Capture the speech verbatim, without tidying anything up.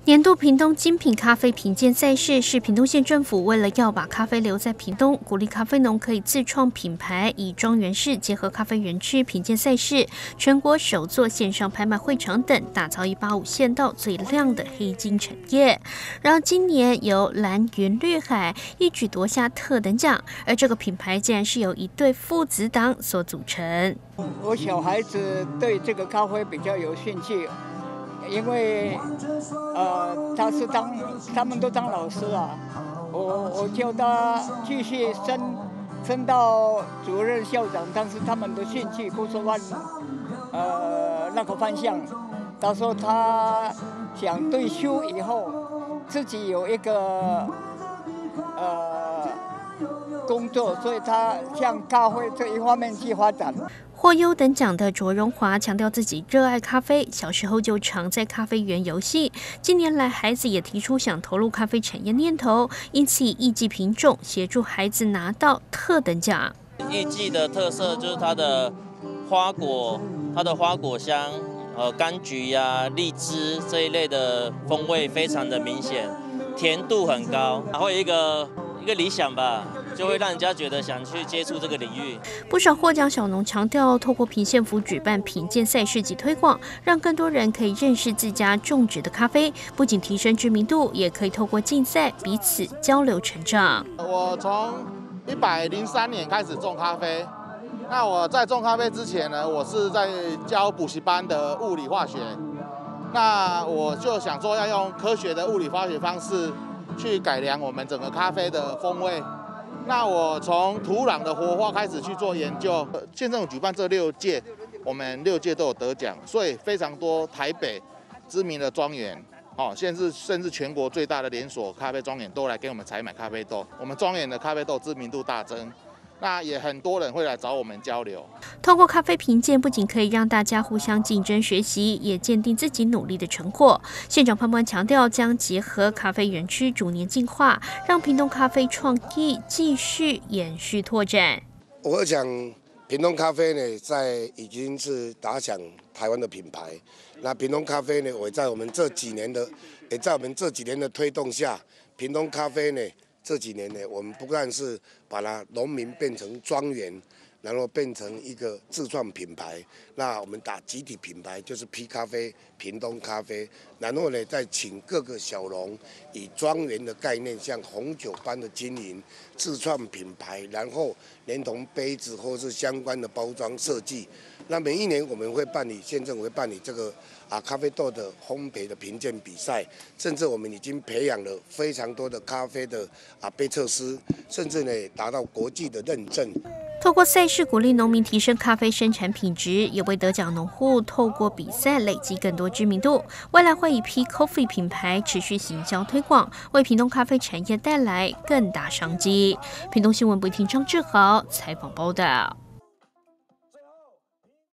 年度屏东精品咖啡评鉴赛事是屏东县政府为了要把咖啡留在屏东，鼓励咖啡农可以自创品牌，以庄园式结合咖啡园区评鉴赛事，全国首座线上拍卖会场等，打造一八五县道最亮的黑金产业。然而今年由蓝云绿海一举夺下特等奖，而这个品牌竟然是由一对父子档所组成。 我小孩子对这个咖啡比较有兴趣。因为，呃，他是当，他们都当老师啊，我我叫他继续升，升到主任校长，但是他们的兴趣不是往，呃，那个方向。他说他想退休以后，自己有一个，呃，工作，所以他向咖啡这一方面去发展。 获优等奖的卓荣华强调自己热爱咖啡，小时候就常在咖啡园游戏。近年来，孩子也提出想投入咖啡产业念头，因此以艺伎品种协助孩子拿到特等奖。 艺伎的特色就是它的花果，它的花果香，呃，柑橘呀、啊、荔枝这一类的风味非常的明显，甜度很高，然后一个一个理想吧。就会让人家觉得想去接触这个领域。 不少获奖小农强调，透过屏县府举办品鉴赛事及推广，让更多人可以认识自家种植的咖啡，不仅提升知名度，也可以透过竞赛彼此交流成长。 我从一百零三年开始种咖啡，那我在种咖啡之前呢，我是在教补习班的物理化学，那我就想说要用科学的物理化学方式去改良我们整个咖啡的风味。那我从土壤的活化开始去做研究，县政府举办这六届，我们六届都有得奖，所以非常多台北知名的庄园，哦，甚至甚至全国最大的连锁咖啡庄园都来给我们采买咖啡豆，我们庄园的咖啡豆知名度大增。那也很多人会来找我们交流。 透过咖啡评鉴，不仅可以让大家互相竞争学习，也鉴定自己努力的成果。县长潘潘强调，将结合咖啡园区逐年进化，让屏东咖啡创意继续延续拓展。 我想，屏东咖啡呢，在已经是打响台湾的品牌。那屏东咖啡呢，我在我们这几年的，也在我们这几年的推动下，屏东咖啡呢。这几年呢，我们不但是把它农民变成庄园，然后变成一个自创品牌。那我们打集体品牌，就是 P 咖啡、屏东咖啡。然后呢，再请各个小农以庄园的概念，像红酒般的经营，自创品牌，然后连同杯子或是相关的包装设计。那每一年我们会办理，县政府会办理这个啊咖啡豆的烘焙的评鉴比赛，甚至我们已经培养了非常多的咖啡的啊杯测师，甚至呢达到国际的认证。 透过赛事鼓励农民提升咖啡生产品质，也为得奖农户透过比赛累积更多知名度。未来会以 P Coffee 品牌持续行销推广，为屏东咖啡产业带来更大商机。屏东新闻部听张志豪采访报道。